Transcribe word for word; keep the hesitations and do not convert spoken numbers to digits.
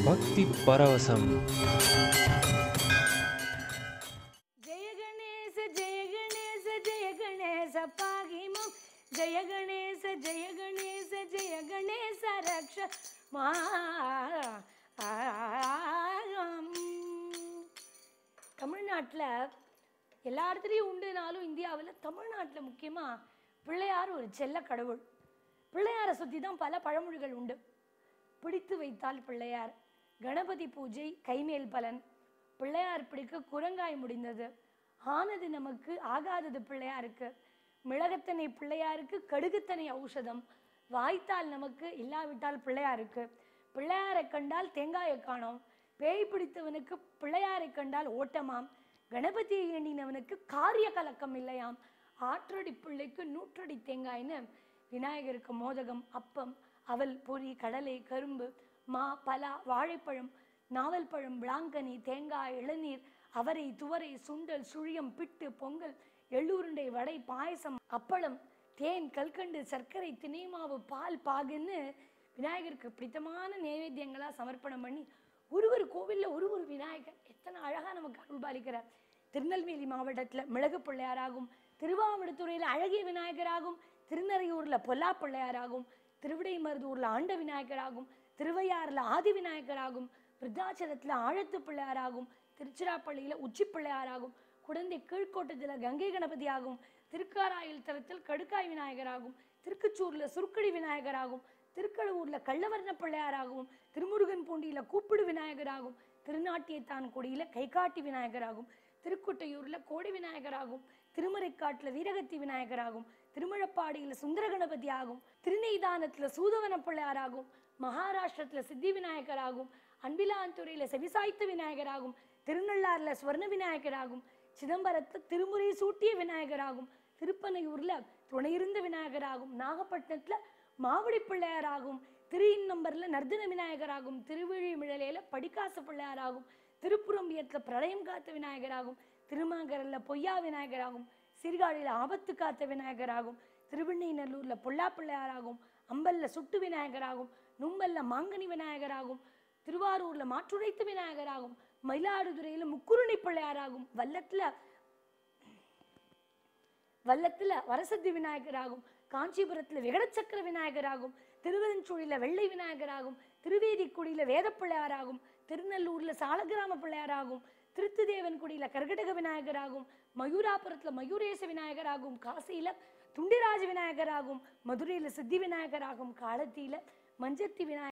பக்தி பரவசம். ஜெய கணேச ஜெய கணேச ஜெய கணேச பாகிமம் ஜெய கணேச ஜெய கணேச ஜெய கணேச ரக்ஷ மா. தமிழ்நாட்டில் எல்லா இடத்துலையும் உண்டுனாலும் இந்தியாவில் தமிழ்நாட்டில் முக்கியமாக பிள்ளையார் ஒரு செல்ல கடவுள். பிள்ளையாரை சுற்றி தான் பல பழமொழிகள் உண்டு. பிடித்து வைத்தால் பிள்ளையார், கணபதி பூஜை கைமேல் பலன், பிள்ளையார் பிடிக்க குரங்காய் முடிந்தது, ஆனது நமக்கு ஆகாதது பிள்ளையாருக்கு, மிளகத்தனை பிள்ளையாருக்கு கடுகுத்தனை ஔஷதம், வாய்த்தால் நமக்கு இல்லாவிட்டால் பிள்ளையாருக்கு, பிள்ளையாரை கண்டால் தேங்காயை காணோம், பேய் பிடித்தவனுக்கு பிள்ளையாரை கண்டால் ஓட்டமாம், கணபதியை எண்ணினவனுக்கு காரிய கலக்கம் இல்லையாம், ஆற்றடி பிள்ளைக்கு நூற்றடி தேங்காய்னு விநாயகருக்கு மோதகம், அப்பம், அவல், பொரி, கடலை, கரும்பு, மா, பலா, வாழைப்பழம், நாவல் பழம், விளாங்கனி, தேங்காய், இளநீர், அவரை, துவரை, சுண்டல், சுழியம், பிட்டு, பொங்கல், எள்ளுருண்டை, வடை, பாயசம், அப்பளம், தேன், கல்கண்டு, சர்க்கரை, திணைமாவு, பால், பாகுன்னு விநாயகருக்கு பிடித்தமான நைவேத்தியங்களா சமர்ப்பணம் பண்ணி ஒரு ஒரு கோவிலில் ஒரு ஒரு விநாயகர் எத்தனை அழகா நமக்கு அருள் பாலிக்கிறார். திருநெல்வேலி மாவட்டத்தில் மிளகு பிள்ளையாராகும், திருவாவடுதுறையில் அழகிய விநாயகராகும், திருநறையூர்ல பொல்லா பிள்ளையாராகும், திருவிடைமருதூர்ல ஆண்ட விநாயகராகும், திருவையாறுல ஆதி விநாயகராகும், விருத்தாச்சலத்துல ஆழத்து பிள்ளையாராகும், திருச்சிராப்பள்ளியில உச்சி பிள்ளையாராகும், குடந்தை கீழ்கோட்டத்தில் கங்கை கணபதி ஆகும், திருக்காராயில் தலத்தில் கடுக்காய் விநாயகராகும், திருக்குச்சூர்ல சுருக்கடி விநாயகராகும், திருக்கழுவூர்ல கள்ளவர்ண பிள்ளையாராகவும், திருமுருகன் பூண்டியில கூப்பிடு விநாயகராகும், திருநாட்டியத்தான் கொடியில கைகாட்டி விநாயகராகும், திருக்குட்டையூர்ல கோடி விநாயகராகும், திருமறைக்காட்டுல வீரகத்தி விநாயகராகும், திருமழப்பாடியில் சுந்தர கணபதி ஆகும், திருநெய்தானத்துல சூதவன பிள்ளையாராகும், மகாராஷ்டிரத்துல சித்தி விநாயகராகும், அன்பிலாந்துறையில செவிசாய்த்த விநாயகராகும், திருநள்ளாறுல ஸ்வர்ண விநாயகராகும், சிதம்பரத்துல திருமுறை சூட்டிய விநாயகராகும், திருப்பனையூர்ல துணையிருந்த விநாயகராகும், நாகப்பட்டினத்துல மாவடி பிள்ளையாராகும், திரு நம்பர்ல நர்தன விநாயகராகும், திருவிழிமிழலையில படிக்காசு பிள்ளையாராகும், திருப்புறம்பியத்துல பிரளயம் காத்த விநாயகராகும், திருமாங்கரல்ல பொய்யா விநாயகராகும், சீர்காழியில ஆபத்து காத்த விநாயகராகும், திருவெண்ணைநல்லூர்ல பொல்லா பிள்ளையாராகும், அம்பல்ல சுட்டு விநாயகராகும், நும்பல்ல மாங்கனி விநாயகராகும், திருவாரூர்ல மாற்றுரைத்து விநாயகராகும், மயிலாடுதுறையில முக்குருணி பிள்ளையாராகும், வல்லத்துல வல்லத்துல வரசத்தி விநாயகராகும், காஞ்சிபுரத்துல விகடச்சக்கர விநாயகராகும், திருவெஞ்சூழில வெள்ளை விநாயகராகும், திருவேதிக்குடியில வேத பிள்ளையாராகும், திருநெல்லூர்ல சாலகிராம பிள்ளையாராகும், திருத்துதேவன் குடியில கர்கடக விநாயகராகும், மயூராபுரத்துல மயூரேச விநாயகராகும், காசியில துண்டிராஜ விநாயகராகும், மதுரையில சித்தி விநாயகராகும், காலத்தில மஞ்சத்தி விநாயகர்